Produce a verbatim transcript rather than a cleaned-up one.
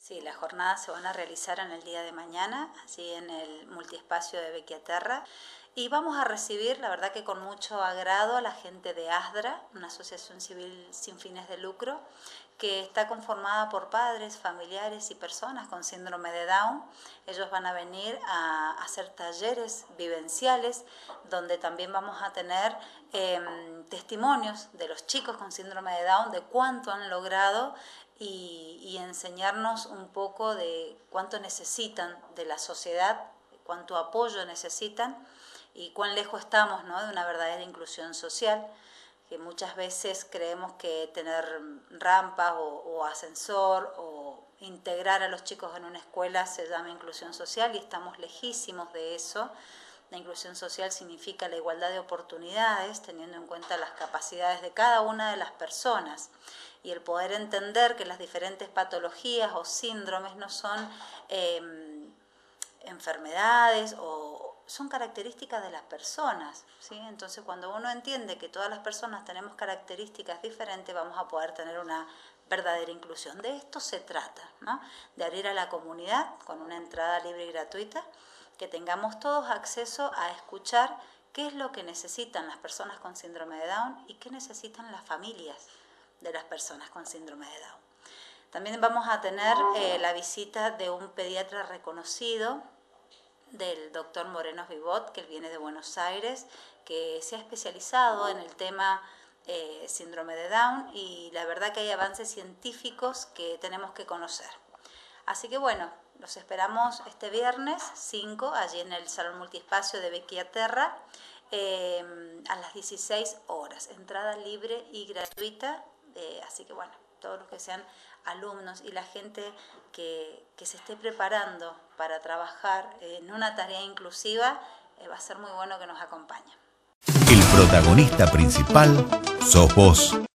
Sí, las jornadas se van a realizar en el día de mañana, así en el multiespacio de Bequiaterra. Y vamos a recibir, la verdad que con mucho agrado, a la gente de ASDRA, una asociación civil sin fines de lucro, que está conformada por padres, familiares y personas con síndrome de Down. Ellos van a venir a hacer talleres vivenciales, donde también vamos a tener eh, testimonios de los chicos con síndrome de Down, de cuánto han logrado y, y enseñarnos un poco de cuánto necesitan de la sociedad, cuánto apoyo necesitan y cuán lejos estamos, ¿no?, de una verdadera inclusión social, que muchas veces creemos que tener rampas o, o ascensor o integrar a los chicos en una escuela se llama inclusión social, y estamos lejísimos de eso. La inclusión social significa la igualdad de oportunidades, teniendo en cuenta las capacidades de cada una de las personas, y el poder entender que las diferentes patologías o síndromes no son eh, enfermedades o son características de las personas, ¿sí? Entonces, cuando uno entiende que todas las personas tenemos características diferentes, vamos a poder tener una verdadera inclusión. De esto se trata, ¿no?, de abrir a la comunidad con una entrada libre y gratuita, que tengamos todos acceso a escuchar qué es lo que necesitan las personas con síndrome de Down y qué necesitan las familias de las personas con síndrome de Down. También vamos a tener eh, la visita de un pediatra reconocido, del doctor Moreno Vivot, que él viene de Buenos Aires, que se ha especializado en el tema eh, síndrome de Down, y la verdad que hay avances científicos que tenemos que conocer. Así que bueno, los esperamos este viernes cinco, allí en el Salón Multiespacio de Bequiaterra, eh, a las dieciséis horas. Entrada libre y gratuita, eh, así que bueno, todos los que sean alumnos y la gente que, que se esté preparando para trabajar en una tarea inclusiva, eh, va a ser muy bueno que nos acompañen. El protagonista principal sos vos.